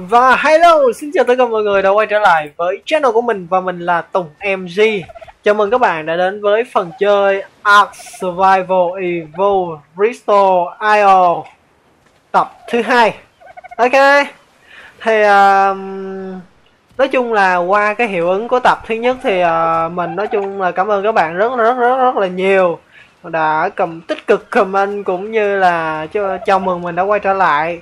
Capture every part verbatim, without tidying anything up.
Và hello, xin chào tất cả mọi người đã quay trở lại với channel của mình và mình là Tùng em giê. Chào mừng các bạn đã đến với phần chơi Ark Survival Evolved Restore i o tập thứ hai. Ok, thì uh, nói chung là qua cái hiệu ứng của tập thứ nhất thì uh, mình nói chung là cảm ơn các bạn rất rất rất rất là nhiều đã cầm tích cực comment cũng như là cho, chào mừng mình đã quay trở lại.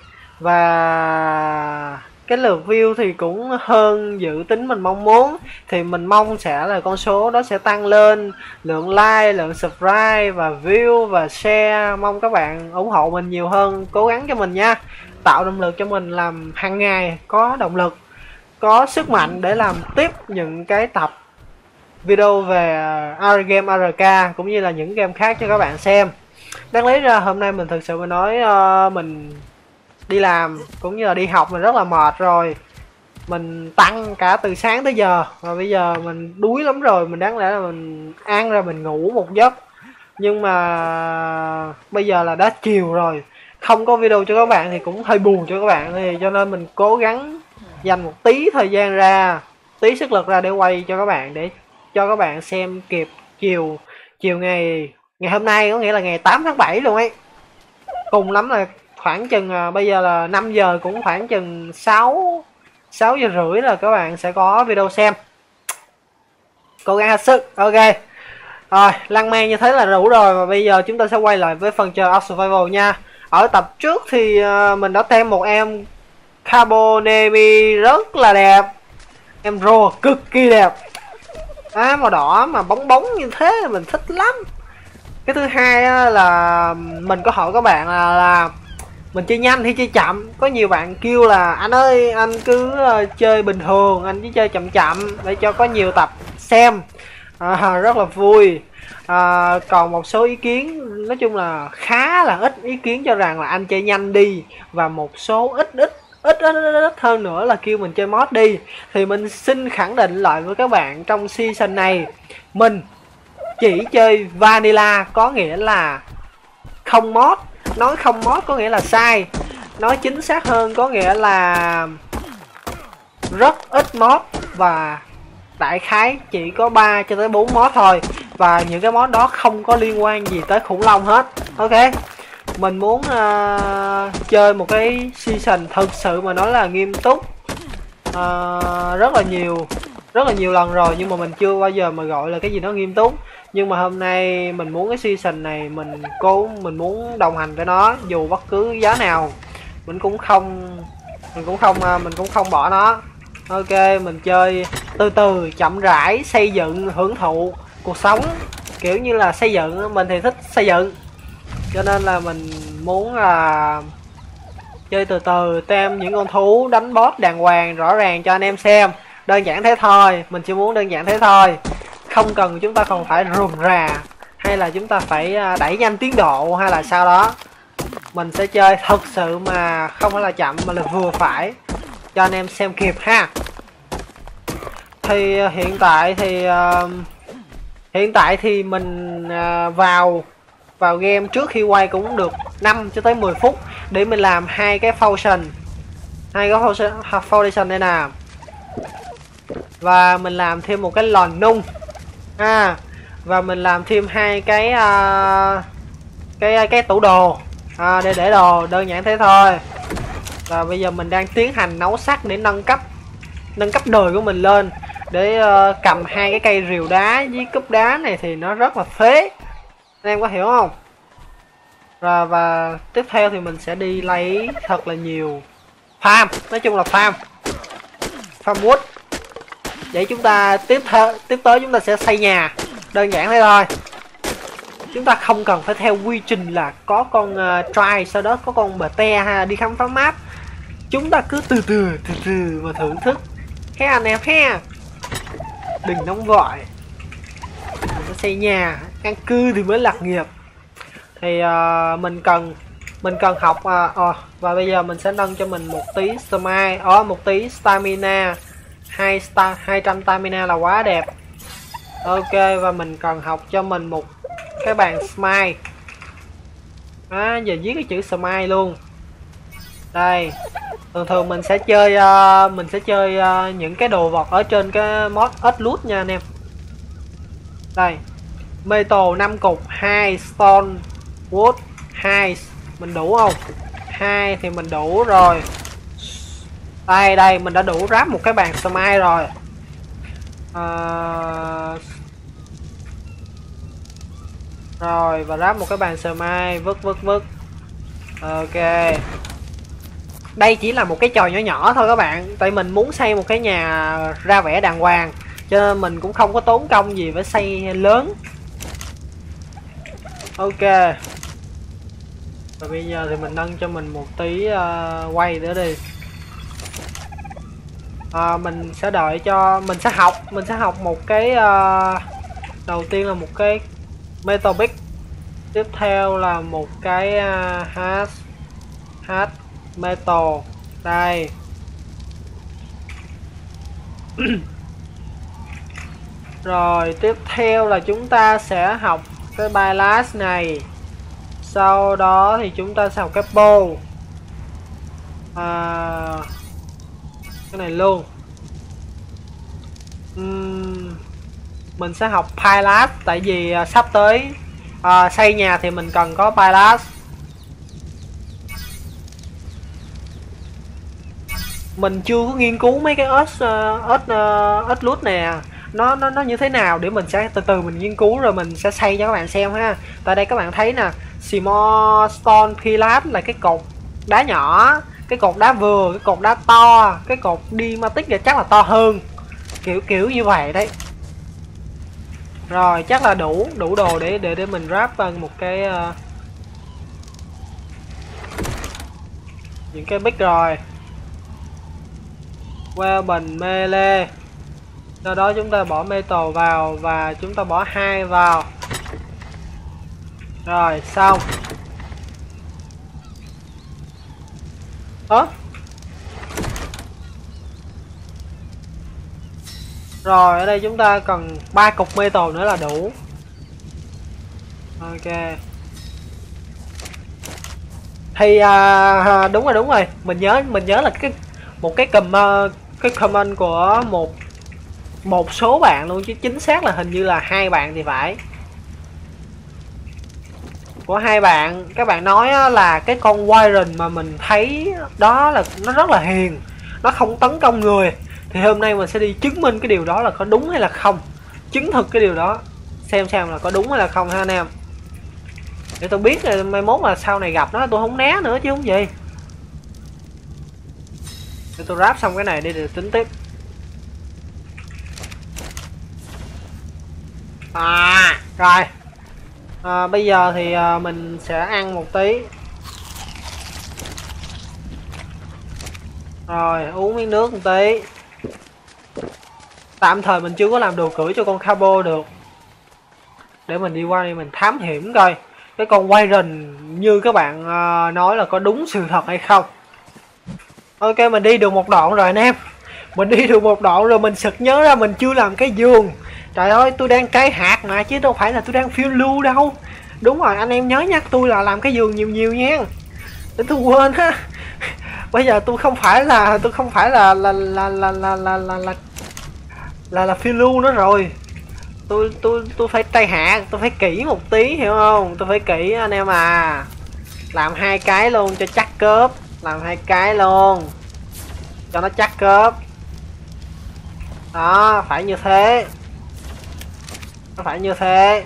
Và cái lượt view thì cũng hơn dự tính mình mong muốn, thì mình mong sẽ là con số đó sẽ tăng lên, lượng like, lượng subscribe và view và share, mong các bạn ủng hộ mình nhiều hơn, cố gắng cho mình nha, tạo động lực cho mình làm hàng ngày, có động lực, có sức mạnh để làm tiếp những cái tập video về game a rờ ca cũng như là những game khác cho các bạn xem. Đáng lý ra hôm nay mình thực sự mà nói uh, mình đi làm cũng như là đi học mình rất là mệt rồi, mình tăng cả từ sáng tới giờ và bây giờ mình đuối lắm rồi, mình đáng lẽ là mình ăn ra mình ngủ một giấc, nhưng mà bây giờ là đã chiều rồi, không có video cho các bạn thì cũng hơi buồn cho các bạn, thì cho nên mình cố gắng dành một tí thời gian ra, tí sức lực ra để quay cho các bạn, để cho các bạn xem kịp chiều chiều ngày ngày hôm nay, có nghĩa là ngày tám tháng bảy luôn ấy, cùng lắm là khoảng chừng à, bây giờ là năm giờ, cũng khoảng chừng sáu sáu giờ rưỡi là các bạn sẽ có video xem. Cố gắng hết sức. Ok rồi, lăng man như thế là đủ rồi, và bây giờ chúng ta sẽ quay lại với phần chơi Ark Survival nha. Ở tập trước thì uh, mình đã tem một em Carbonemi rất là đẹp, em rùa cực kỳ đẹp, à, màu đỏ mà bóng bóng như thế mình thích lắm. Cái thứ hai á, là mình có hỏi các bạn là, là mình chơi nhanh hay chơi chậm. Có nhiều bạn kêu là anh ơi anh cứ uh, chơi bình thường, anh cứ chơi chậm chậm để cho có nhiều tập xem, à, rất là vui. À, còn một số ý kiến nói chung là khá là ít ý kiến cho rằng là anh chơi nhanh đi, và một số ít ít ít ít, ít, ít hơn nữa là kêu mình chơi mod đi. Thì mình xin khẳng định lại với các bạn, trong season này mình chỉ chơi vanilla, có nghĩa là không mod. Nói không mod có nghĩa là sai, nói chính xác hơn có nghĩa là rất ít mod, và đại khái chỉ có ba cho tới bốn mod thôi, và những cái mod đó không có liên quan gì tới khủng long hết. Ok, mình muốn uh, chơi một cái season thực sự mà nói là nghiêm túc, uh, rất là nhiều rất là nhiều lần rồi, nhưng mà mình chưa bao giờ mà gọi là cái gì đó nghiêm túc. Nhưng mà hôm nay mình muốn cái season này mình cố mình muốn đồng hành với nó dù bất cứ giá nào, mình cũng không mình cũng không mình cũng không bỏ nó. Ok, mình chơi từ từ chậm rãi, xây dựng, hưởng thụ cuộc sống, kiểu như là xây dựng, mình thì thích xây dựng, cho nên là mình muốn là chơi từ từ, tem những con thú, đánh boss đàng hoàng rõ ràng cho anh em xem. Đơn giản thế thôi, mình chỉ muốn đơn giản thế thôi, không cần chúng ta còn phải rườm rà hay là chúng ta phải đẩy nhanh tiến độ hay là sao đó. Mình sẽ chơi thật sự mà không phải là chậm mà là vừa phải cho anh em xem kịp ha. Thì hiện tại thì uh, hiện tại thì mình uh, vào vào game trước khi quay cũng được năm cho tới mười phút để mình làm hai cái foundation, hai cái foundation đây nè, và mình làm thêm một cái lòn nung, à, và mình làm thêm hai cái uh, cái cái tủ đồ, à, để để đồ, đơn giản thế thôi. Và bây giờ mình đang tiến hành nấu sắt để nâng cấp nâng cấp đời của mình lên, để uh, cầm hai cái cây rìu đá với cúp đá này thì nó rất là phế, anh em có hiểu không? Và, và tiếp theo thì mình sẽ đi lấy thật là nhiều farm, nói chung là farm farm wood, để chúng ta tiếp theo tiếp tới chúng ta sẽ xây nhà, đơn giản thế thôi. Chúng ta không cần phải theo quy trình là có con uh, try, sau đó có con bờ te hay là đi khám phá map. Chúng ta cứ từ từ từ từ mà thưởng thức cái anh em ha, đừng nóng vội. Mình xây nhà, an cư thì mới lạc nghiệp. Thì uh, mình cần mình cần học uh, uh, và bây giờ mình sẽ nâng cho mình một tí smite, oh, một tí stamina, hai star hai trăm stamina là quá đẹp. Ok, và mình cần học cho mình một cái bàn smite. À, giờ viết cái chữ smite luôn đây, Thường thường mình sẽ chơi uh, mình sẽ chơi uh, những cái đồ vật ở trên cái mod ít loot nha anh em. Đây, metal năm cục, hai stone wood, hai mình đủ không? Hai thì mình đủ rồi. Đây đây mình đã đủ ráp một cái bàn smite rồi. À... Rồi và ráp một cái bàn smite, vứt vứt vứt. Ok. Đây chỉ là một cái trò nhỏ nhỏ thôi các bạn, tại mình muốn xây một cái nhà ra vẻ đàng hoàng, cho nên mình cũng không có tốn công gì phải xây lớn. Ok. Và bây giờ thì mình nâng cho mình một tí uh, quay nữa đi. À, mình sẽ đợi cho mình sẽ học mình sẽ học một cái uh, đầu tiên là một cái metal pick, tiếp theo là một cái uh, hash hash metal đây. Rồi tiếp theo là chúng ta sẽ học cái ballast này, sau đó thì chúng ta sẽ học cái bow, à, cái này luôn. uhm, mình sẽ học pillars tại vì uh, sắp tới uh, xây nhà thì mình cần có pillars. Mình chưa có nghiên cứu mấy cái ớt ớt ớt lút nè, nó nó nó như thế nào để mình sẽ từ từ mình nghiên cứu rồi mình sẽ xây cho các bạn xem ha. Tại đây các bạn thấy nè, small stone pillars là cái cột đá nhỏ, cái cột đá vừa, cái cột đá to, cái cột dimatic thì chắc là to hơn, kiểu kiểu như vậy đấy. Rồi chắc là đủ đủ đồ để để để mình ráp vào một cái uh, những cái bích rồi. Weapon melee, sau đó chúng ta bỏ metal vào và chúng ta bỏ hai vào. Rồi xong. Ơ, rồi ở đây chúng ta cần ba cục metal nữa là đủ. Ok. Thì à, đúng rồi đúng rồi, mình nhớ mình nhớ là cái một cái cầm cái comment của một một số bạn luôn, chứ chính xác là hình như là hai bạn thì phải, của hai bạn. Các bạn nói là cái con Wyron mà mình thấy đó là nó rất là hiền, nó không tấn công người. Thì hôm nay mình sẽ đi chứng minh cái điều đó là có đúng hay là không, chứng thực cái điều đó, xem xem là có đúng hay là không ha anh em, để tôi biết là mai mốt là sau này gặp nó tôi không né nữa chứ không gì. Để tôi ráp xong cái này đi rồi tính tiếp. À rồi, à, bây giờ thì à, mình sẽ ăn một tí. Rồi uống miếng nước một tí. Tạm thời mình chưa có làm đồ cưỡi cho con Cabo được, để mình đi qua đây mình thám hiểm coi cái con Wyron như các bạn uh, nói là có đúng sự thật hay không. Ok, mình đi được một đoạn rồi anh em, mình đi được một đoạn rồi mình sực nhớ ra mình chưa làm cái giường. Trời ơi, tôi đang cấy hạt mà chứ đâu phải là tôi đang phiêu lưu đâu. Đúng rồi, anh em nhớ nhắc tôi là làm cái giường nhiều nhiều nha, để tôi quên ha. Bây giờ tôi không phải là tôi không phải là là là là là là là là là, là phiêu lưu nữa rồi. Tôi tôi tôi phải tay hạt, tôi phải kỹ một tí hiểu không? Tôi phải kỹ anh em à. Làm hai cái luôn cho chắc cớp, làm hai cái luôn cho nó chắc cớp. Đó, phải như thế. Nó phải như thế.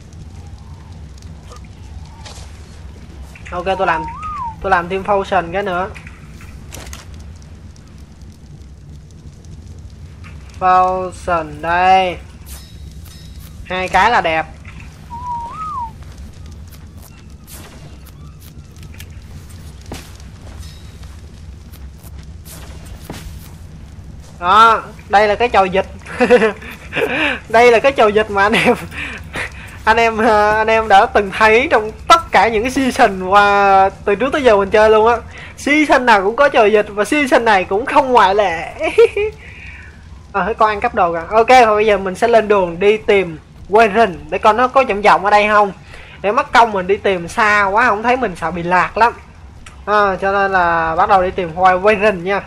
Ok, tôi làm tôi làm thêm potion cái nữa. Potion đây. Hai cái là đẹp. Đó, đây là cái chầu vịt. Đây là cái chầu vịt mà anh em anh em anh em đã từng thấy trong tất cả những cái season và từ trước tới giờ mình chơi luôn á. Season nào cũng có chầu vịt và season này cũng không ngoại lệ. À, con ăn cắp đồ kìa. Ok, và bây giờ mình sẽ lên đường đi tìm Wyron để coi nó có vòng vòng ở đây không, để mất công mình đi tìm xa quá không thấy mình sợ bị lạc lắm. À, cho nên là bắt đầu đi tìm hoài quay rình nha.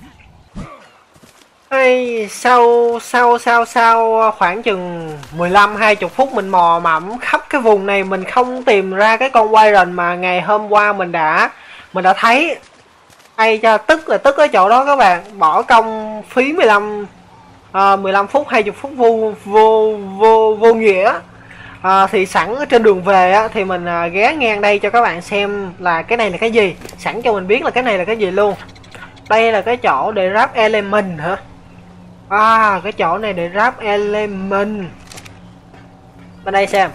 Hay sau sau sau sau khoảng chừng mười lăm hai mươi phút mình mò mẫm khắp cái vùng này mình không tìm ra cái con quay rình mà ngày hôm qua mình đã mình đã thấy. Hay cho tức là tức ở chỗ đó các bạn, bỏ công phí mười lăm à, mười lăm phút hai mươi phút vô vô vô vô nghĩa. À, thì sẵn ở trên đường về á, thì mình à, ghé ngang đây cho các bạn xem là cái này là cái gì, sẵn cho mình biết là cái này là cái gì luôn. Đây là cái chỗ để ráp element hả? À, cái chỗ này để ráp element. Bên đây xem.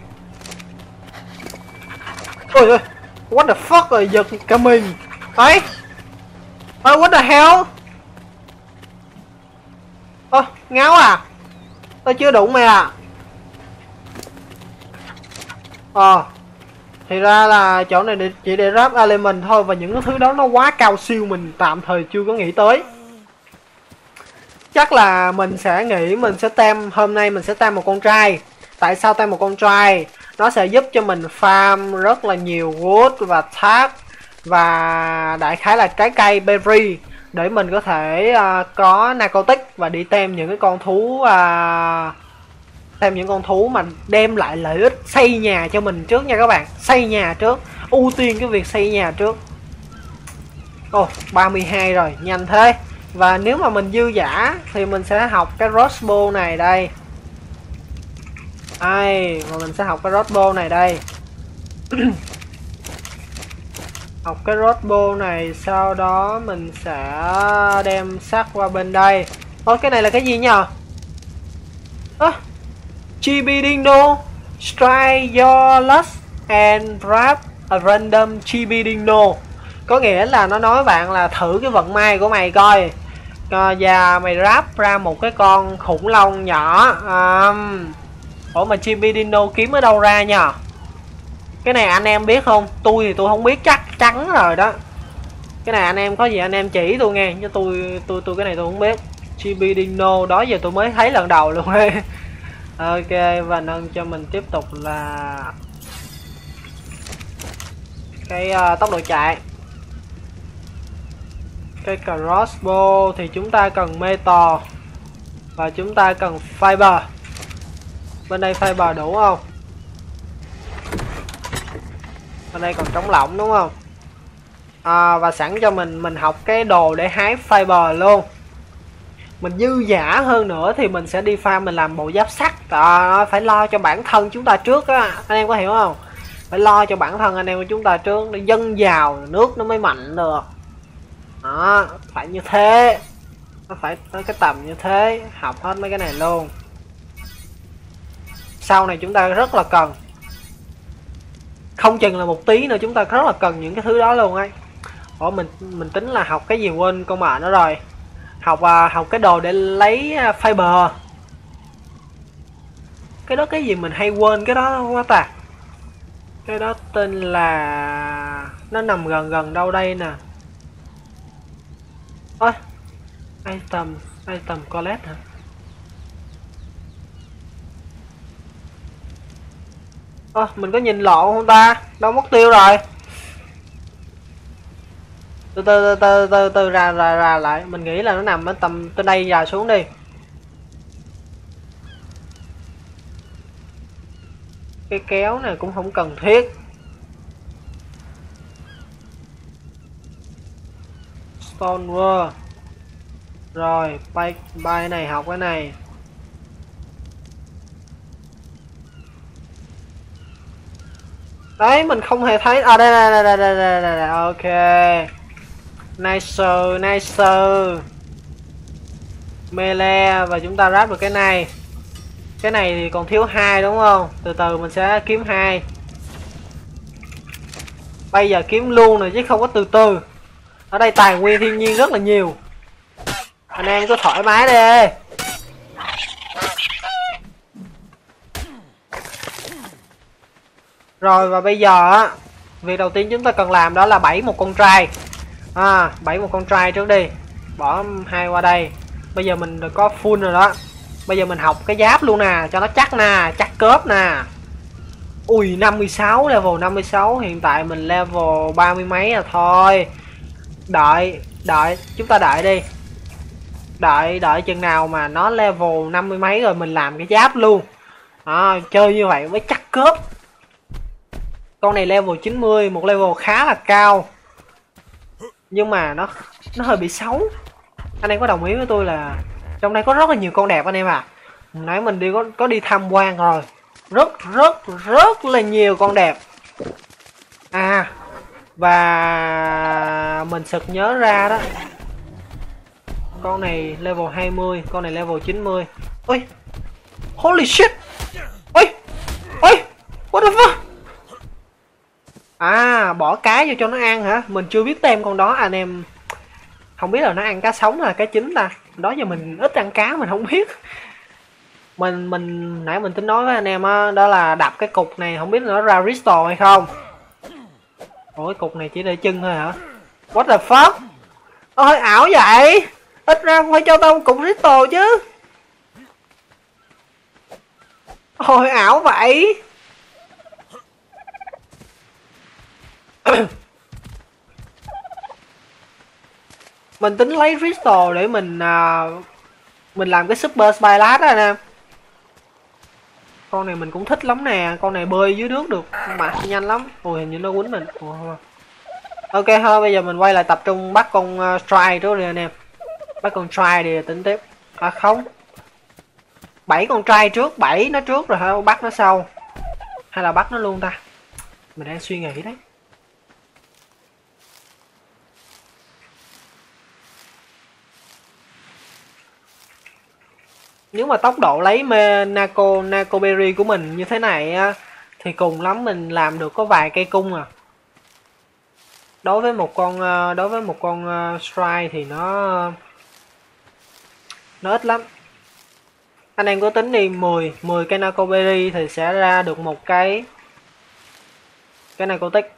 Ôi ơi, what the fuck rồi, giật cả mình. Ấy. Ôi, what the hell? Ơ, à, ngáo à? Tôi chưa đụng mày à? Ờ. À, thì ra là chỗ này để, chỉ để ráp element thôi, và những cái thứ đó nó quá cao siêu mình tạm thời chưa có nghĩ tới. Chắc là mình sẽ nghĩ mình sẽ tem, hôm nay mình sẽ tem một con trai. Tại sao tem một con trai? Nó sẽ giúp cho mình farm rất là nhiều wood và tháp và đại khái là trái cây berry để mình có thể uh, có narcotic và đi tem những cái con thú uh, tem những con thú mà đem lại lợi ích, xây nhà cho mình trước nha các bạn. Xây nhà trước, ưu tiên cái việc xây nhà trước. Ồ, oh, ba mươi hai rồi, nhanh thế. Và nếu mà mình dư dả thì mình sẽ học cái crossbow này đây. Đây, và mình sẽ học cái crossbow này đây. Học cái crossbow này, sau đó mình sẽ đem sắt qua bên đây. Ôi, cái này là cái gì nhờ? Ơ, à, chibi dino, strike your lust and grab a random chibi dino. Có nghĩa là nó nói bạn là thử cái vận may của mày coi. À, và mày ráp ra một cái con khủng long nhỏ. À, ủa mà chibi dino kiếm ở đâu ra nhờ? Cái này anh em biết không? Tôi thì tôi không biết, chắc chắn rồi đó. Cái này anh em có gì anh em chỉ tôi nghe, chứ tôi tôi tôi cái này tôi không biết. Chibi dino đó giờ tôi mới thấy lần đầu luôn. Ok, và nâng cho mình tiếp tục là cái uh, tốc độ chạy. Cái crossbow thì chúng ta cần metal và chúng ta cần fiber. Bên đây fiber đủ không? Bên đây còn trống lỏng đúng không? À, và sẵn cho mình mình học cái đồ để hái fiber luôn. Mình dư dả hơn nữa thì mình sẽ đi farm mình làm bộ giáp sắt. À, phải lo cho bản thân chúng ta trước á, anh em có hiểu không? Phải lo cho bản thân anh em của chúng ta trước để dân giàu nước nó mới mạnh được. Đó, phải như thế. Nó phải tới cái tầm như thế. Học hết mấy cái này luôn. Sau này chúng ta rất là cần. Không chừng là một tí nữa chúng ta rất là cần những cái thứ đó luôn ấy. Ủa mình mình tính là học cái gì quên con mẹ nó rồi. Học à, học cái đồ để lấy fiber. Cái đó cái gì mình hay quên cái đó quá ta. Cái đó tên là nó nằm gần gần đâu đây nè. Ôi, item item collect hả? Ơ, mình có nhìn lộn không ta? Đâu mất tiêu rồi. Từ từ từ từ từ ra ra ra lại, mình nghĩ là nó nằm ở tầm từ đây ra xuống đi. Cái kéo này cũng không cần thiết. Stone World. Rồi, bay bay này học cái này. Đấy, mình không hề thấy. À đây đây đây đây đây, đây, đây. Ok. Nice, nice. Melee và chúng ta ráp được cái này. Cái này thì còn thiếu hai đúng không? Từ từ mình sẽ kiếm hai. Bây giờ kiếm luôn rồi chứ không có từ từ. Ở đây tài nguyên thiên nhiên rất là nhiều. Anh em cứ thoải mái đi. Rồi và bây giờ á, việc đầu tiên chúng ta cần làm đó là bẫy một con trai. À, bẫy một con trai trước đi. Bỏ hai qua đây. Bây giờ mình có full rồi đó. Bây giờ mình học cái giáp luôn nè, cho nó chắc nè, chắc cớp nè. Ui, năm mươi sáu, level năm mươi sáu. Hiện tại mình level ba mươi mấy à. Thôi đợi, đợi, chúng ta đợi đi. Đợi, đợi chừng nào mà nó level năm mươi mấy rồi mình làm cái giáp luôn. À, chơi như vậy mới chắc cớp. Con này level chín mươi, một level khá là cao. Nhưng mà nó nó hơi bị xấu. Anh em có đồng ý với tôi là trong đây có rất là nhiều con đẹp anh em à. Nãy mình đi có có đi tham quan rồi. Rất rất rất là nhiều con đẹp. À, và mình sực nhớ ra đó. Con này level hai mươi, con này level chín mươi. Ôi, holy shit. Ôi, ôi, what the fuck. À, bỏ cá vô cho nó ăn hả? Mình chưa biết tem con đó anh em. Không biết là nó ăn cá sống hay là cá chín ta. Đó giờ mình ít ăn cá mình không biết. Mình mình nãy mình tính nói với anh em á, đó là đập cái cục này không biết nó ra crystal hay không. Ủa, cục này chỉ để chân thôi hả? What the fuck? Ôi, ảo vậy. Ít ra phải cho tao cục crystal chứ. Ôi, ảo vậy. Mình tính lấy crystal để mình uh, mình làm cái super spylat đó anh em. Con này mình cũng thích lắm nè, con này bơi dưới nước được mà nhanh lắm. Ôi, hình như nó quýnh mình. Ủa, ok thôi, bây giờ mình quay lại tập trung bắt con uh, try trước đi anh em. Bắt con try đi tính tiếp. À không, bảy con try trước, bảy nó trước rồi hả, bắt nó sau hay là bắt nó luôn ta? Mình đang suy nghĩ đấy. Nếu mà tốc độ lấy mê Naco Nacoberry của mình như thế này á, thì cùng lắm mình làm được có vài cây cung à. Đối với một con đối với một con strike thì nó nó ít lắm. Anh em có tính đi, mười mười cây Nacoberry thì sẽ ra được một cái cái narcotic.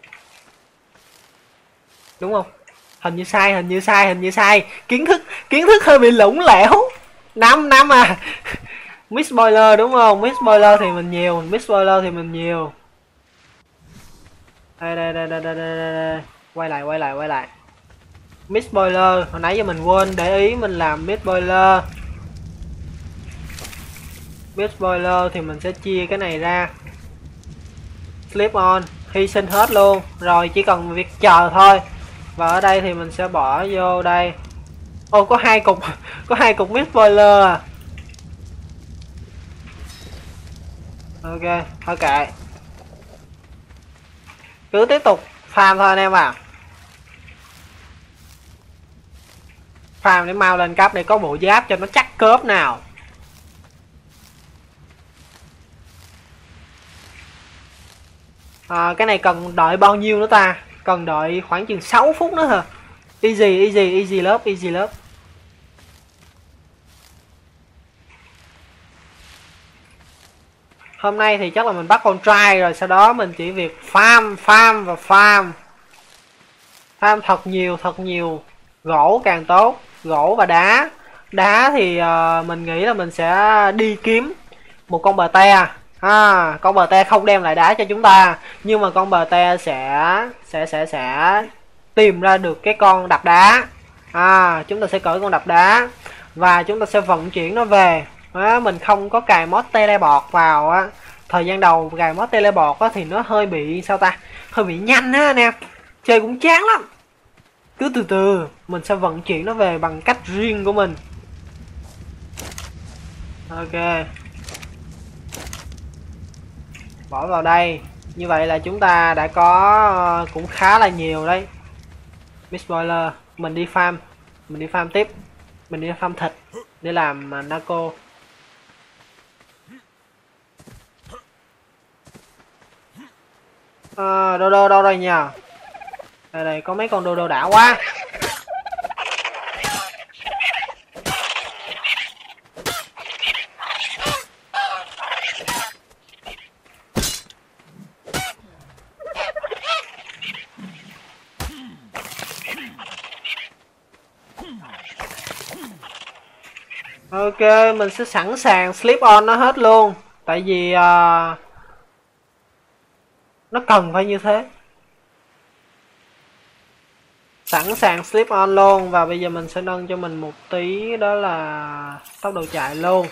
Đúng không? Hình như sai, hình như sai, hình như sai. Kiến thức kiến thức hơi bị lủng lẻo. năm năm à. Miss Spoiler đúng không? Miss Spoiler thì mình nhiều, Miss Spoiler thì mình nhiều. Đây đây đây đây đây đây, đây. Quay lại quay lại quay lại. Miss Spoiler, hồi nãy giờ mình quên để ý mình làm Miss Spoiler. Miss Spoiler thì mình sẽ chia cái này ra. Slip on, hy sinh hết luôn. Rồi chỉ cần việc chờ thôi. Và ở đây thì mình sẽ bỏ vô đây. Ô, có hai cục, có hai cục Miss Spoiler à. Ok, thôi kệ. Cứ tiếp tục farm thôi anh em à. Farm để mau lên cấp để có bộ giáp cho nó chắc cớp nào. À, cái này cần đợi bao nhiêu nữa ta? Cần đợi khoảng chừng sáu phút nữa hả? Easy, easy, easy lớp, easy lớp. Hôm nay thì chắc là mình bắt con try rồi, sau đó mình chỉ việc farm, farm và farm. Farm thật nhiều, thật nhiều. Gỗ càng tốt, gỗ và đá. Đá thì uh, mình nghĩ là mình sẽ đi kiếm một con bờ te. À, con bờ te không đem lại đá cho chúng ta, nhưng mà con bờ te sẽ sẽ sẽ sẽ tìm ra được cái con đập đá. À, chúng ta sẽ cởi con đập đá và chúng ta sẽ vận chuyển nó về. À, mình không có cài mod teleport vào á. Thời gian đầu cài mod teleport á thì nó hơi bị sao ta? Hơi bị nhanh á anh em. Chơi cũng chán lắm. Cứ từ từ mình sẽ vận chuyển nó về bằng cách riêng của mình. Ok. Bỏ vào đây. Như vậy là chúng ta đã có cũng khá là nhiều đấy. Miss Spoiler, mình đi farm, mình đi farm tiếp, mình đi farm thịt để làm uh, narco. À, đô đô đâu rồi nhỉ? Đây đây có mấy con đô đô đã quá. Ok, mình sẽ sẵn sàng sleep on nó hết luôn. Tại vì uh, nó cần phải như thế. Sẵn sàng sleep on luôn. Và bây giờ mình sẽ nâng cho mình một tí, đó là tốc độ chạy luôn.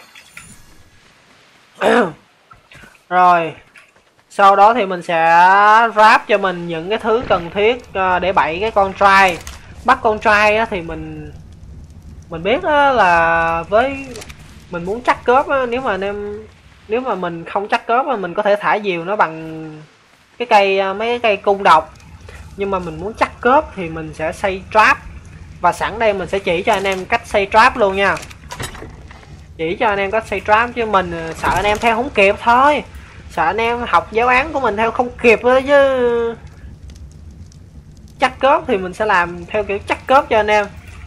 Rồi sau đó thì mình sẽ ráp cho mình những cái thứ cần thiết để bẫy cái con trai. Bắt con trai á, thì mình mình biết á, là với mình muốn chắc cớp á, nếu mà anh em nếu mà mình không chắc cớp á, mình có thể thả diều nó bằng cái cây mấy cái cây cung độc. Nhưng mà mình muốn chắc cớp thì mình sẽ xây trap. Và sẵn đây mình sẽ chỉ cho anh em cách xây trap luôn nha. Chỉ cho anh em cách xây trap, chứ mình sợ anh em theo không kịp thôi. Sợ anh em học giáo án của mình theo không kịp đó chứ. Chắc cớp thì mình sẽ làm theo kiểu chắc cớp cho anh em.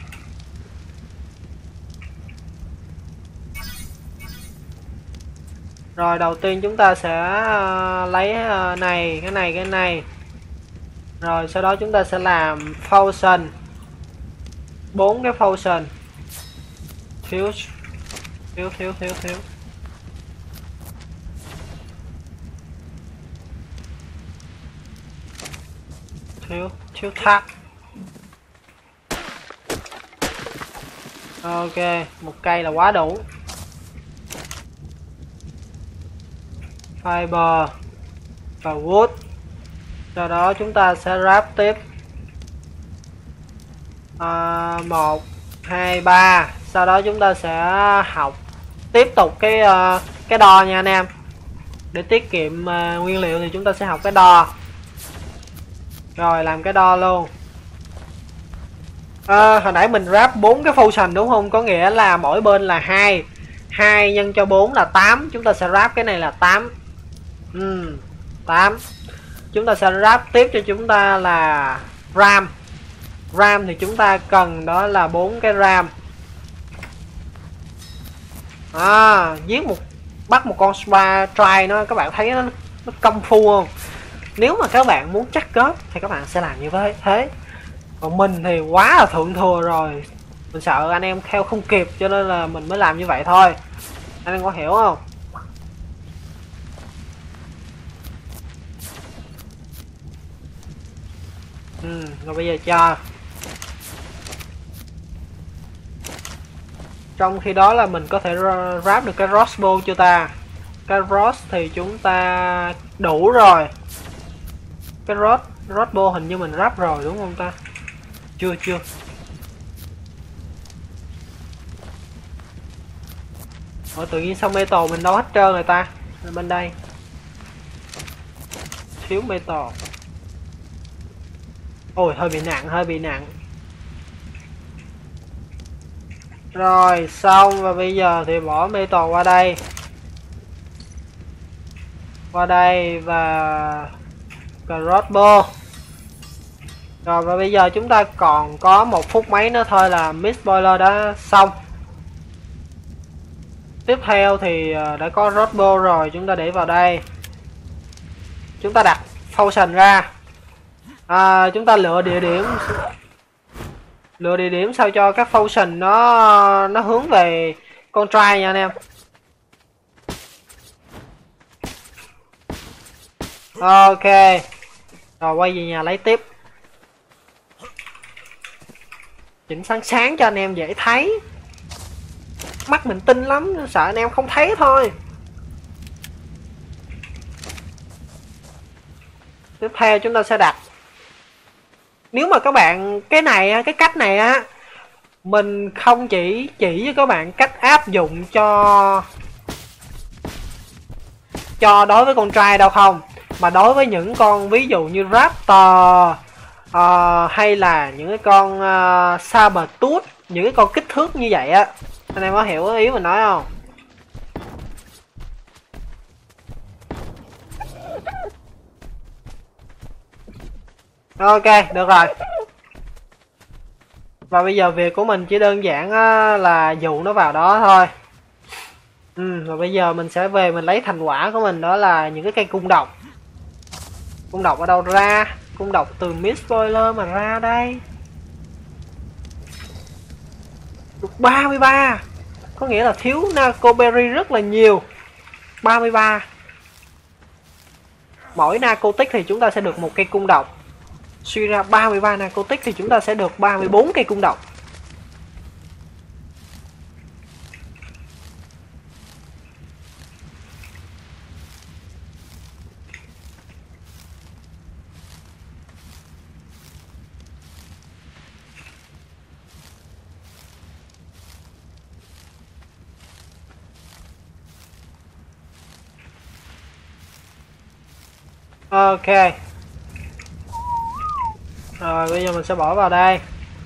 Rồi đầu tiên chúng ta sẽ lấy này, cái này, cái này. Rồi sau đó chúng ta sẽ làm fusion. Bốn cái fusion. Thiếu thiếu thiếu thiếu thiếu. Thiếu thiếu thác. Ok, một cây là quá đủ. Fiber và wood. Sau đó chúng ta sẽ ráp tiếp à, một, hai, ba. Sau đó chúng ta sẽ học tiếp tục cái uh, cái đo nha anh em. Để tiết kiệm uh, nguyên liệu thì chúng ta sẽ học cái đo. Rồi làm cái đo luôn. À, hồi nãy mình ráp bốn cái fusion đúng không? Có nghĩa là mỗi bên là hai. hai nhân cho bốn là tám. Chúng ta sẽ ráp cái này là tám. Ừ, tám. Chúng ta sẽ ráp tiếp cho chúng ta là ram. Ram thì chúng ta cần đó là bốn cái ram. À, giết một bắt một con spa try nó, các bạn thấy nó, nó công phu không? Nếu mà các bạn muốn chắc cớp thì các bạn sẽ làm như vậy thế. Còn mình thì quá là thượng thừa rồi. Mình sợ anh em theo không kịp cho nên là mình mới làm như vậy thôi. Anh em có hiểu không? Ừ, rồi bây giờ cho. Trong khi đó là mình có thể ráp được cái crossbow chưa ta? Cái cross thì chúng ta đủ rồi. Cái rod crossbow hình như mình ráp rồi đúng không ta? Chưa chưa. Ủa tự nhiên sao metal mình đâu hết trơn rồi ta? Bên đây thiếu metal. Ôi hơi bị nặng, hơi bị nặng. Rồi xong, và bây giờ thì bỏ metal qua đây. Qua đây và crossbow. Rồi và bây giờ chúng ta còn có một phút mấy nữa thôi là mid boiler đã xong. Tiếp theo thì đã có crossbow rồi, chúng ta để vào đây. Chúng ta đặt fusion ra. À, chúng ta lựa địa điểm lựa địa điểm sao cho các fusion nó nó hướng về con try nha anh em. Ok, rồi quay về nhà lấy tiếp. Chỉnh sáng sáng cho anh em dễ thấy. Mắt mình tinh lắm, sợ anh em không thấy thôi. Tiếp theo chúng ta sẽ đặt. Nếu mà các bạn cái này cái cách này á, mình không chỉ chỉ cho các bạn cách áp dụng cho cho đối với con trai đâu không, mà đối với những con ví dụ như raptor uh, hay là những cái con uh, sabertooth, những cái con kích thước như vậy á, anh em có hiểu ý mình nói không? Ok, được rồi. Và bây giờ việc của mình chỉ đơn giản là dụ nó vào đó thôi. Ừ, và bây giờ mình sẽ về mình lấy thành quả của mình, đó là những cái cây cung độc. Cung độc ở đâu ra? Cung độc từ mid spoiler mà ra đây. Được ba mươi ba. Có nghĩa là thiếu narcoberry rất là nhiều. ba mươi ba. Mỗi narcotic thì chúng ta sẽ được một cây cung độc. Suy ra ba mươi ba narcotic thì chúng ta sẽ được ba mươi bốn cây cung độc. Ok. Rồi bây giờ mình sẽ bỏ vào đây.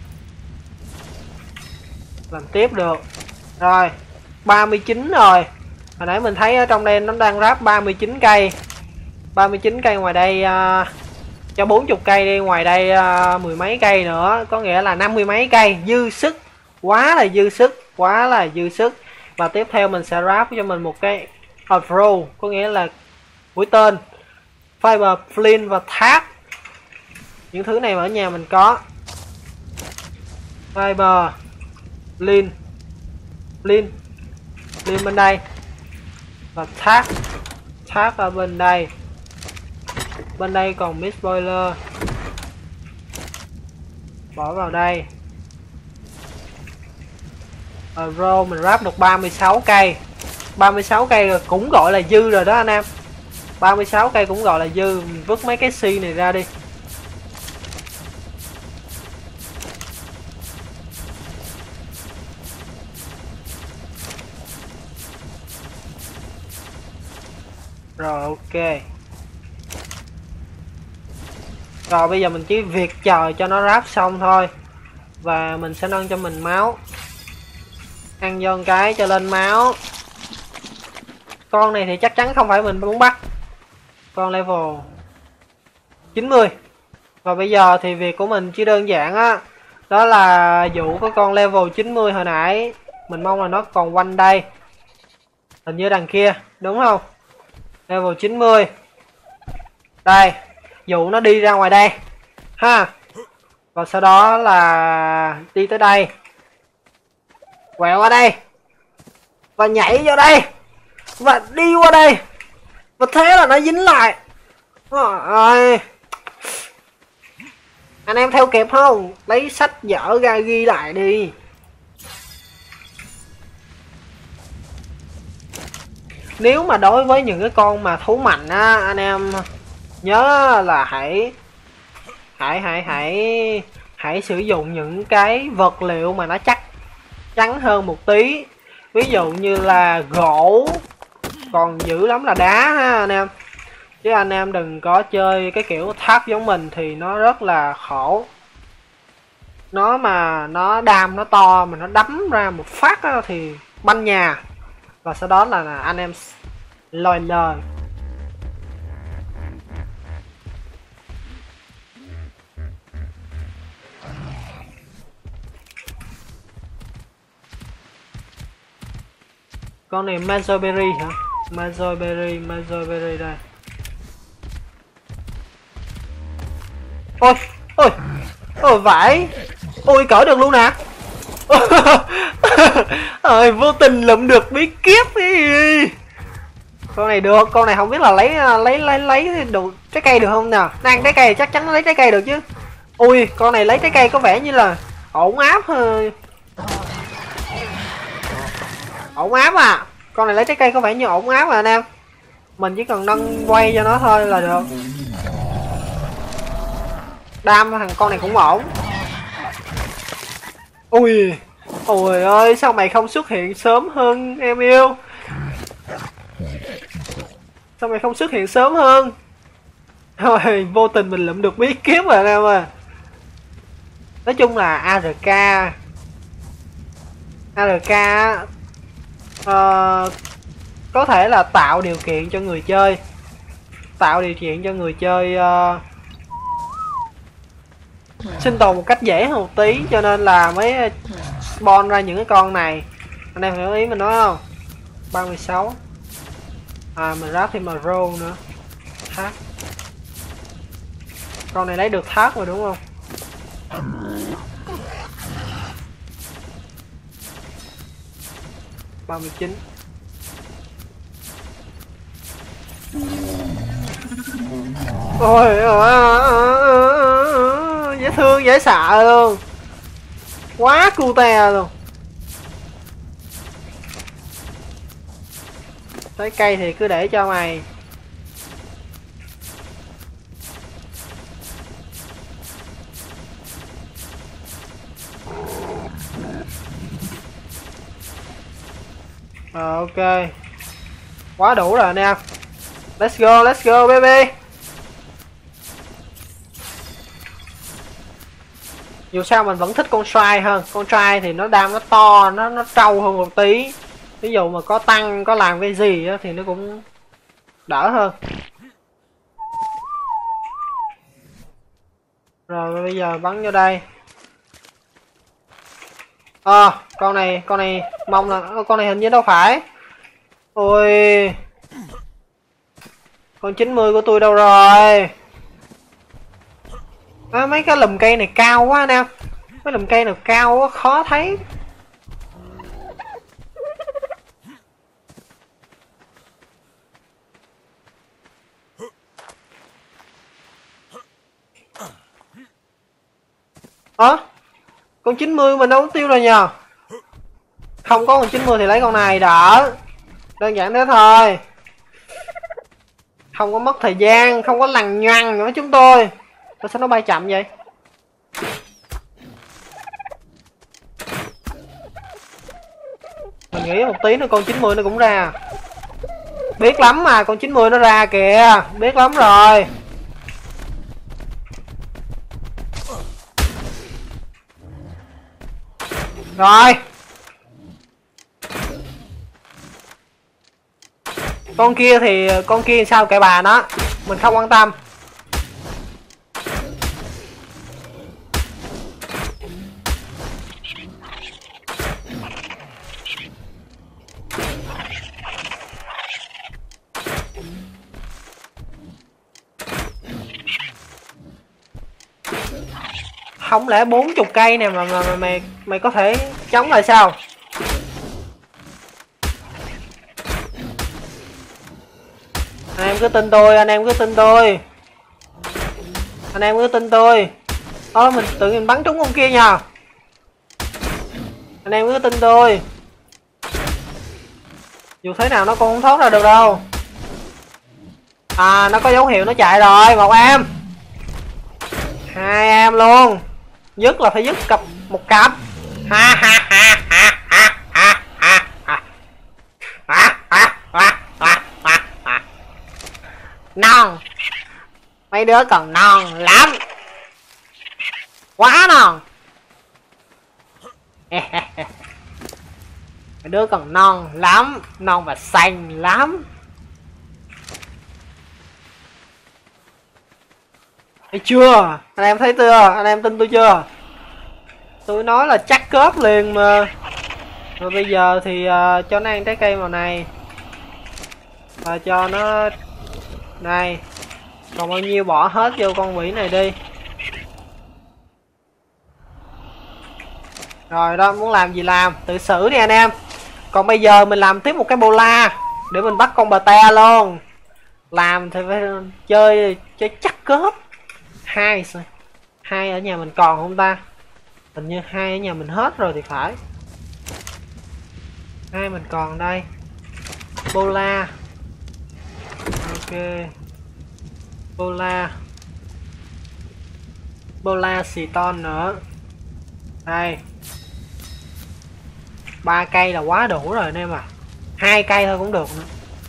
Làm tiếp được. Rồi ba mươi chín rồi. Hồi nãy mình thấy ở trong đây nó đang ráp ba mươi chín cây. ba mươi chín cây ngoài đây uh, cho bốn mươi cây đi, ngoài đây uh, mười mấy cây nữa, có nghĩa là năm mươi mấy cây, dư sức. Quá là dư sức, quá là dư sức. Và tiếp theo mình sẽ ráp cho mình một cái arrow, có nghĩa là mũi tên, fiber, flint và tháp. Những thứ này mà ở nhà mình có. Fiber, flint, flint, flint bên đây. Và tháp, tháp ở bên đây. Bên đây còn mist boiler. Bỏ vào đây. Arrow mình ráp được ba mươi sáu cây. ba mươi sáu cây rồi, cũng gọi là dư rồi đó anh em. ba mươi sáu cây cũng gọi là dư. Mình vứt mấy cái xi này ra đi. Rồi ok. Rồi bây giờ mình chỉ việc chờ cho nó ráp xong thôi. Và mình sẽ nâng cho mình máu. Ăn vô một cái cho lên máu. Con này thì chắc chắn không phải mình muốn bắt. Con level chín mươi. Và bây giờ thì việc của mình chỉ đơn giản á. Đó là dụ có con level chín mươi hồi nãy. Mình mong là nó còn quanh đây. Hình như đằng kia, đúng không? Level chín mươi. Đây, dụ nó đi ra ngoài đây ha. Và sau đó là đi tới đây, quẹo qua đây và nhảy vô đây và đi qua đây, và thế là nó dính lại. Rồi, anh em theo kịp không? Lấy sách vở ra ghi lại đi. Nếu mà đối với những cái con mà thú mạnh á, anh em nhớ là hãy hãy hãy hãy hãy sử dụng những cái vật liệu mà nó chắc chắn hơn một tí. Ví dụ như là gỗ, còn dữ lắm là đá ha anh em. Chứ anh em đừng có chơi cái kiểu tháp giống mình thì nó rất là khổ. Nó mà nó đam nó to mà nó đấm ra một phát đó thì banh nhà. Và sau đó là, là anh em lòi lời. Con này Mazoberry hả? Mazoberry, Mazoberry đây. Ôi, ôi, ôi vãi. Ôi cỡ được luôn nè. Ơi vô tình lụm được bí kíp đi. Con này được, con này không biết là lấy lấy lấy lấy được trái cây được không nào. Đang trái cây chắc chắn lấy trái cây được chứ. Ui, con này lấy trái cây có vẻ như là ổn áp thôi. Ổn áp à. Con này lấy trái cây có vẻ như ổn áp à anh em. Mình chỉ cần nâng quay cho nó thôi là được. Đam thằng con này cũng ổn. Ui, ôi ơi sao mày không xuất hiện sớm hơn em yêu. Sao mày không xuất hiện sớm hơn. Thôi vô tình mình lụm được bí kíp rồi anh em ơi. Nói chung là a rờ ca a rờ ca uh, có thể là tạo điều kiện cho người chơi tạo điều kiện cho người chơi uh, sinh tồn một cách dễ hơn một tí, cho nên là mới spawn ra những cái con này. Anh em hiểu ý mình nói không? ba mươi sáu. À mình ráp thêm mà roll nữa. Thác. Con này lấy được thác rồi đúng không? ba mươi chín. Ôi dễ thương dễ sợ luôn, quá cute luôn. Trái cây thì cứ để cho mày. Rồi ok, quá đủ rồi anh em. Let's go, let's go baby. Dù sao mình vẫn thích con trai hơn, con trai thì nó đam nó to, nó nó trâu hơn một tí. Ví dụ mà có tăng có làm cái gì á thì nó cũng đỡ hơn. Rồi bây giờ bắn vô đây. Ờ à, con này con này mong là con này hình như đâu phải. Ôi, con chín mươi của tôi đâu rồi? À, mấy cái lùm cây này cao quá anh em. Mấy lùm cây nào cao quá khó thấy. Ơ à, con chín mươi mình đâu có tiêu rồi nhờ. Không có con chín mươi thì lấy con này đỡ. Đơn giản thế thôi. Không có mất thời gian, không có lằng nhằng nữa chúng tôi. Tại sao nó bay chậm vậy? Mình nghĩ một tí nữa con chín mươi nó cũng ra. Biết lắm mà, con chín mươi nó ra kìa. Biết lắm rồi. Rồi. Con kia thì con kia sao kệ bà nó, mình không quan tâm. Không lẽ bốn chục cây nè mà, mà, mà mày mày có thể chống lại sao? Anh em cứ tin tôi, anh em cứ tin tôi. Anh em cứ tin tôi. Ơ mình tự nhiên bắn trúng con kia nhờ. Anh em cứ tin tôi. Dù thế nào nó cũng không thoát ra được đâu. À nó có dấu hiệu nó chạy rồi, một em. Hai em luôn. Dứt là phải dứt cặp một cặp. Ha ha ha ha ha ha ha ha. Ha ha ha ha ha ha. Non. Mấy đứa còn non lắm. Quá non. Mấy đứa còn non lắm, non và xanh lắm. Thấy chưa? Anh em thấy chưa? Anh em tin tôi chưa? Tôi nói là chắc cớp liền mà. Rồi bây giờ thì uh, cho nó ăn trái cây màu này. Và cho nó... Này. Còn bao nhiêu bỏ hết vô con quỷ này đi. Rồi đó, muốn làm gì làm, tự xử đi anh em. Còn bây giờ mình làm tiếp một cái bola để mình bắt con bờ te luôn. Làm thì phải chơi chơi chắc cớp. Hai hai ở nhà mình còn không ta? Hình như hai ở nhà mình hết rồi thì phải. Hai mình còn đây. Bola. Ok. Bola. Bola xì ton nữa. Đây. Ba cây là quá đủ rồi anh em à. Hai cây thôi cũng được nữa.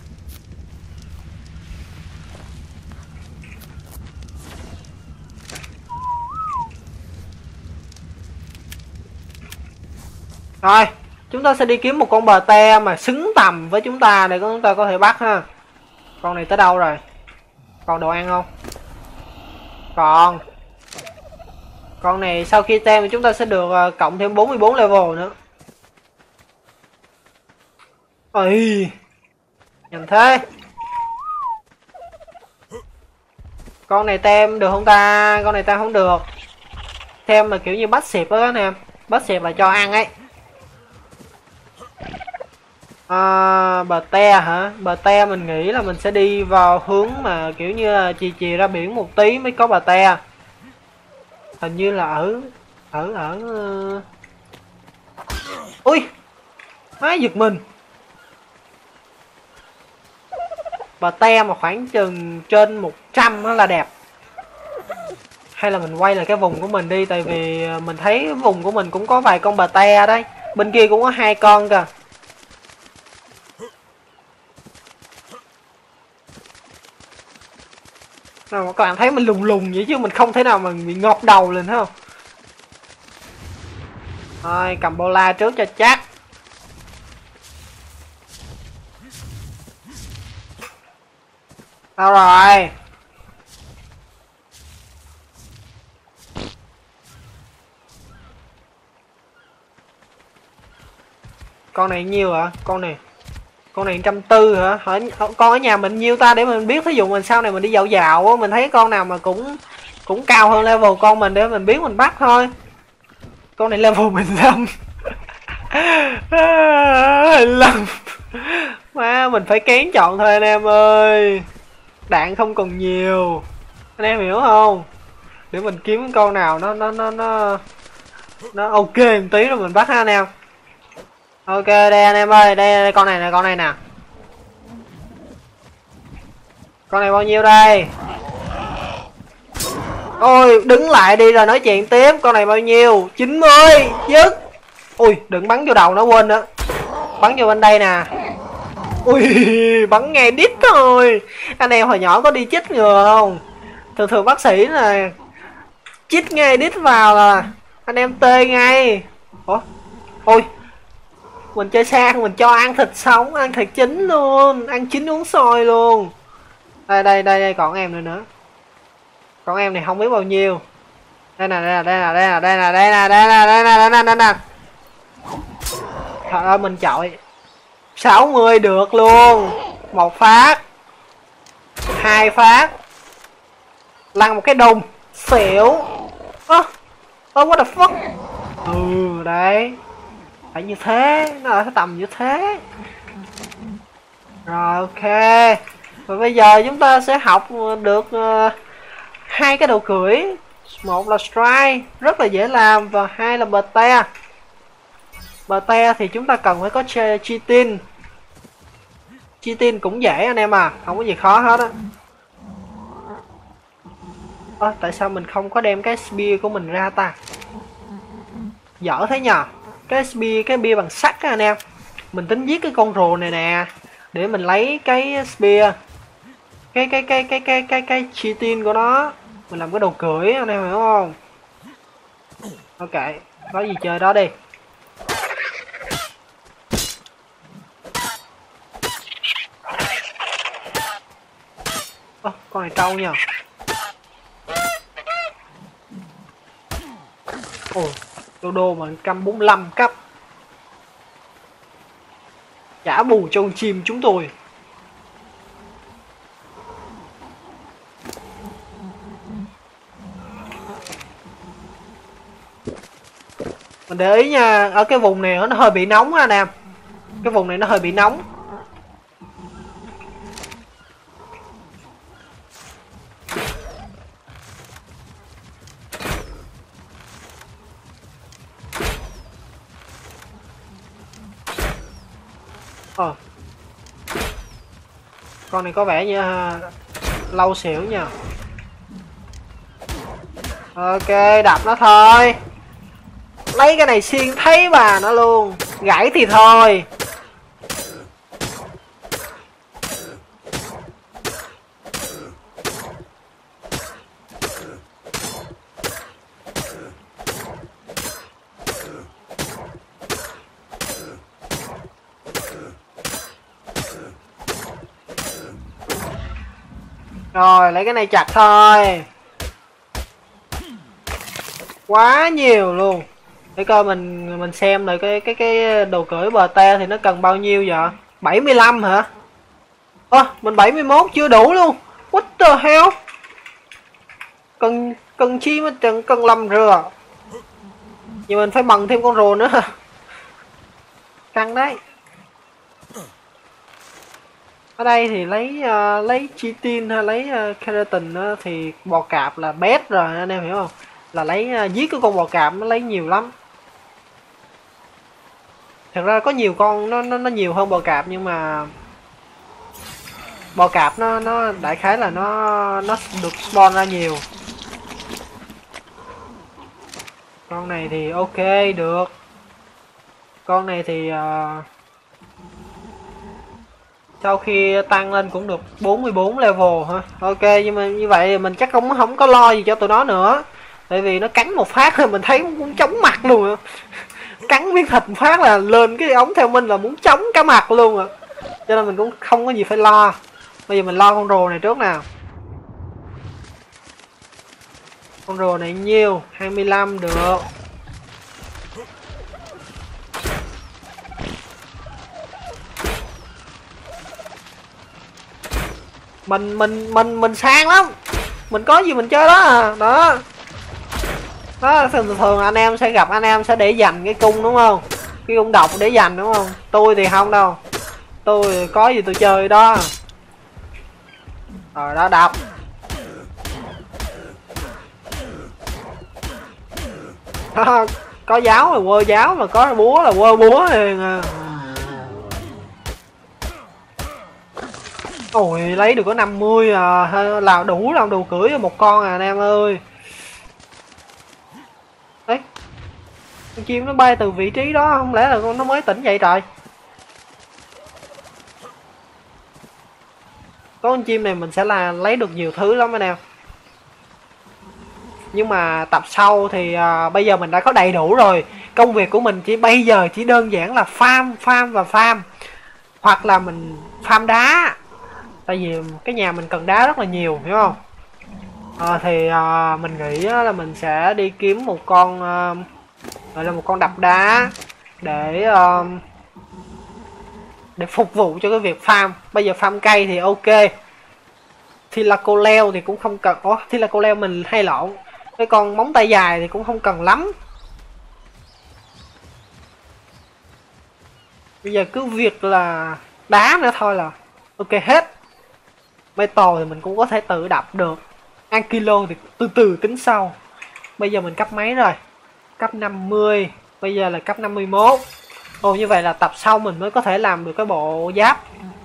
Rồi, chúng ta sẽ đi kiếm một con bờ te mà xứng tầm với chúng ta để chúng ta có thể bắt ha. Con này tới đâu rồi? Còn đồ ăn không? Còn. Con này sau khi tem thì chúng ta sẽ được uh, cộng thêm bốn mươi bốn level nữa. Ây, nhanh thế. Con này tem được không ta? Con này tem không được. Tem mà kiểu như bắt xịp đó anh em. Bắt xịp là cho ăn ấy. À, bờ te hả? Bờ te mình nghĩ là mình sẽ đi vào hướng mà kiểu như là chì chì ra biển một tí mới có bờ te. Hình như là ở ở ở uh... ui, má giật mình. Bờ te mà khoảng chừng trên một trăm đó là đẹp. Hay là mình quay lại cái vùng của mình đi, tại vì mình thấy vùng của mình cũng có vài con bờ te đấy. Bên kia cũng có hai con kìa. Nào, các bạn thấy mình lùng lùng vậy chứ mình không thể nào mà bị ngọt đầu lên, thấy không? Rồi, cầm bola trước cho chắc. Đâu rồi? Con này nhiêu hả? Con này con này trăm tư hả? Hỏi con ở nhà mình nhiêu ta, để mình biết, thí dụ mình sau này mình đi dạo dạo á, mình thấy con nào mà cũng cũng cao hơn level con mình để mình biết mình bắt thôi. Con này level mười lăm. mười lăm. Má, mình phải kén chọn thôi anh em ơi. Đạn không còn nhiều. Anh em hiểu không? Để mình kiếm con nào nó nó nó nó nó ok một tí rồi mình bắt ha anh em. Ok đây anh em ơi, đây, đây con này nè, con này nè. Con này bao nhiêu đây? Ôi đứng lại đi rồi nói chuyện tiếp. Con này bao nhiêu? chín mươi. Dứt. Ui đừng bắn vô đầu nó, quên nữa. Bắn vô bên đây nè. Ui bắn ngay đít thôi. Anh em hồi nhỏ có đi chích ngừa không? Thường thường bác sĩ là chích ngay đít vào là anh em tê ngay. Ủa? Ôi mình chơi sang mình cho ăn thịt sống, ăn thịt chín luôn, ăn chín uống sôi luôn. Đây đây đây đây còn em nữa nữa. Con em này không biết bao nhiêu. Đây nè, đây nè, đây nè, đây nè, đây nè, đây nè, đây nè, đây nè, đây nè, đây nè. Trời ơi mình chọi sáu mươi được luôn. Một phát, hai phát, lăn một cái đùng xỉu. Ơ ơ what the fuck. Ừ đấy, phải như thế, nó ở tầm như thế. Rồi ok. Và bây giờ chúng ta sẽ học được uh, hai cái đầu cưỡi. Một là strike rất là dễ làm, và hai là bờ te. Bờ te thì chúng ta cần phải có cheating. Cheating cũng dễ anh em à, không có gì khó hết á. Ơ tại sao mình không có đem cái spear của mình ra ta? Dở thế nhờ. Cái spear, cái bia bằng sắt á anh em. Mình tính giết cái con rùa này nè để mình lấy cái spear, cái cái cái cái cái cái cái cheating của nó, mình làm cái đầu cưỡi, anh em hiểu không? Ok, có gì chơi đó đi. Ơ, con này trâu nha. Ồ, đô đô mà một trăm bốn mươi lăm cấp. Trả bù cho con chim chúng tôi. Mình để ý nha, ở cái vùng này nó hơi bị nóng anh em. Cái vùng này nó hơi bị nóng. Ờ. Con này có vẻ như uh, lâu xỉu nha. Ok, đập nó thôi. Lấy cái này xiên thấy bà nó luôn. Gãy thì thôi. Rồi lấy cái này chặt thôi. Quá nhiều luôn. Để coi mình mình xem rồi cái cái cái đồ cưỡi bờ te thì nó cần bao nhiêu vậy? bảy mươi lăm hả? Ơ à, mình bảy mươi mốt chưa đủ luôn. What the hell? Cần cần chi mà cần cần làm rửa. Nhưng mình phải bằng thêm con rùa nữa. Căng đấy. Ở đây thì lấy uh, lấy chitin hay lấy uh, keratin uh, thì bò cạp là best rồi anh em hiểu không, là lấy uh, giết cái con bò cạp nó lấy nhiều lắm. Thật ra có nhiều con nó nó, nó nhiều hơn bò cạp, nhưng mà bò cạp nó nó đại khái là nó nó được spawn ra nhiều. Con này thì ok được, con này thì uh, sau khi tăng lên cũng được bốn mươi bốn level hả, ok. Nhưng mà như vậy mình chắc không không có lo gì cho tụi nó nữa, tại vì nó cắn một phát là mình thấy muốn chóng mặt luôn. Cắn miếng thịt phát là lên cái ống theo mình là muốn chống cả mặt luôn à, cho nên mình cũng không có gì phải lo. Bây giờ mình lo con rùa này trước nào. Con rùa này nhiêu? hai mươi lăm được. Mình mình mình mình sang lắm, mình có gì mình chơi đó à. Đó đó, thường thường anh em sẽ gặp, anh em sẽ để dành cái cung đúng không, cái cung độc để dành đúng không. Tôi thì không đâu, tôi có gì tôi chơi đó. Rồi đó, đập. Đó, có giáo là quơ giáo, mà có búa là quơ búa liền à. Ôi lấy được có năm mươi à, là đủ làm đồ cưỡi một con à anh em ơi. Đấy, con chim nó bay từ vị trí đó, không lẽ là con nó mới tỉnh dậy trời. Có con chim này mình sẽ là lấy được nhiều thứ lắm anh em. Nhưng mà tập sau thì à, bây giờ mình đã có đầy đủ rồi. Công việc của mình chỉ bây giờ chỉ đơn giản là farm, farm và farm. Hoặc là mình farm đá, tại vì cái nhà mình cần đá rất là nhiều, hiểu không? À, thì à, mình nghĩ là mình sẽ đi kiếm một con à, gọi là một con đập đá để à, để phục vụ cho cái việc farm. Bây giờ farm cây thì ok, thì là cô leo thì cũng không cần. Ủa, thì là cô leo mình hay lộn, cái con móng tay dài thì cũng không cần lắm. Bây giờ cứ việc là đá nữa thôi là ok hết. Metal thì mình cũng có thể tự đập được. Ankilo thì từ từ tính sau. Bây giờ mình cấp mấy rồi? Cấp năm mươi. Bây giờ là cấp năm mươi mốt. Ồ, như vậy là tập sau mình mới có thể làm được cái bộ giáp.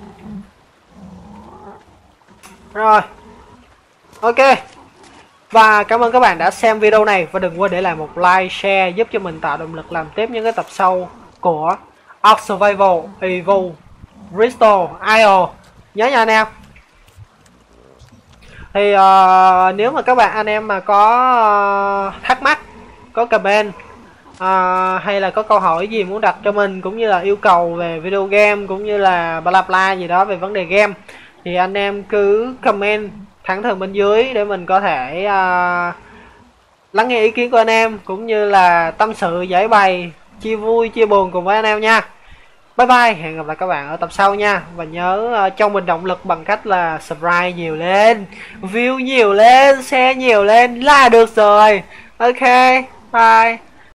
Rồi, ok. Và cảm ơn các bạn đã xem video này. Và đừng quên để lại một like, share giúp cho mình tạo động lực làm tiếp những cái tập sau của Ark Survival Evo Restore i o. Nhớ nha anh em. Thì uh, nếu mà các bạn anh em mà có uh, thắc mắc, có comment uh, hay là có câu hỏi gì muốn đặt cho mình, cũng như là yêu cầu về video game, cũng như là bla bla gì đó về vấn đề game, thì anh em cứ comment thẳng thừng bên dưới để mình có thể uh, lắng nghe ý kiến của anh em, cũng như là tâm sự, giải bày, chia vui, chia buồn cùng với anh em nha. Bye bye, hẹn gặp lại các bạn ở tập sau nha. Và nhớ uh, cho mình động lực bằng cách là subscribe nhiều lên, view nhiều lên, share nhiều lên là được rồi. Ok, bye.